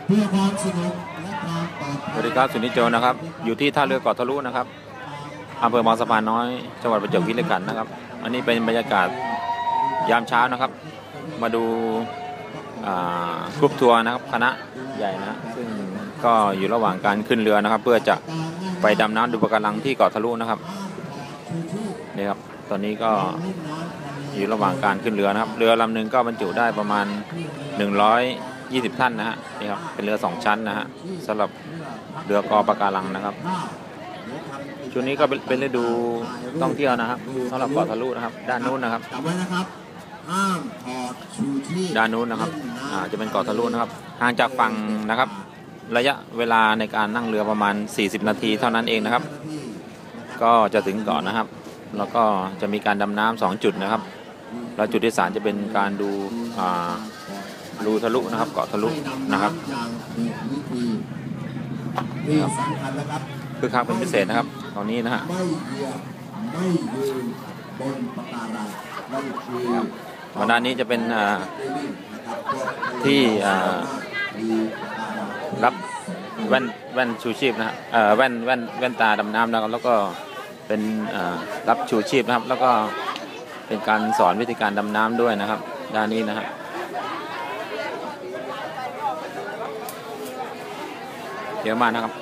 เพื่อความสนุกและความปลอดภัยสวัสดีครับสุนิจโจนะครับอยู่ที่ท่าเรือเกาะทะลุนะครับอำเภอบางสะพานน้อยจังหวัดประจวบคีรีขันธ์นะครับอันนี้เป็นบรรยากาศยามเช้านะครับมาดูกรุ๊ปทัวร์นะครับคณะใหญ่นะซึ่งก็อยู่ระหว่างการขึ้นเรือนะครับเพื่อจะไปดำน้ำดูปะการังที่เกาะทะลุนะครับนี่ครับตอนนี้ก็อยู่ระหว่างการขึ้นเรือนะครับเรือลำหนึ่งก็บรรจุได้ประมาณ120ท่านนะฮะนี่ครับเป็นเรือ2ชั้นนะฮะสำหรับเรือกอปะการังนะครับช่วงนี้ก็เป็นฤดูท่องเที่ยวนะครับสำหรับเกาะทะลุนะครับด้านนู้นนะครับด้านนู้นนะครับจะเป็นเกาะทะลุนะครับห่างจากฝั่งนะครับระยะเวลาในการนั่งเรือประมาณ40นาทีเท่านั้นเองนะครับก็จะถึงเกาะนะครับแล้วก็จะมีการดำน้ำ2จุดนะครับแล้วจุดที่3จะเป็นการดูรูทะลุนะครับเกาะทะลุนะครับคือคักเป็นพิเศษนะครับตอนนี้นะฮะวันนี้จะเป็นที่รับแว่นชูชีพนะฮะแว่นตาดำน้ำนะครับแล้วก็เป็นรับชูชีพนะครับแล้วก็เป็นการสอนวิธีการดำน้ำด้วยนะครับด้านนี้นะฮะเยอะมากนะครับ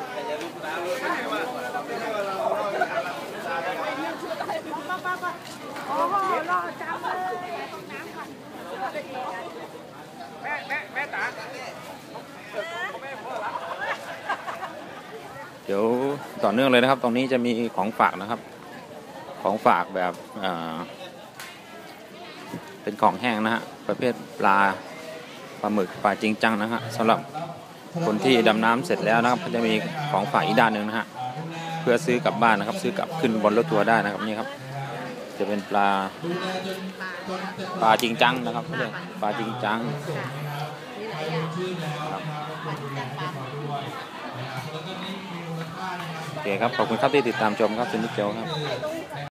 เดี๋ยวต่อเนื่องเลยนะครับตรงนี้จะมีของฝากนะครับของฝากแบบเป็นของแห้งนะฮะประเภทปลาหมึกปลาจริงจังนะฮะสำหรับคนที่ดำน้ำเสร็จแล้วนะครับก็จะมีของฝากอีกด้านหนึ่งนะฮะเพื่อซื้อกลับบ้านนะครับซื้อกลับขึ้นบนรถทัวร์ได้นะครับนี่ครับจะเป็นปลาจริงจังนะครับเรียกปลาจริงจังโอเคครับขอบคุณครับที่ติดตามชมครับสุนิจโจครับ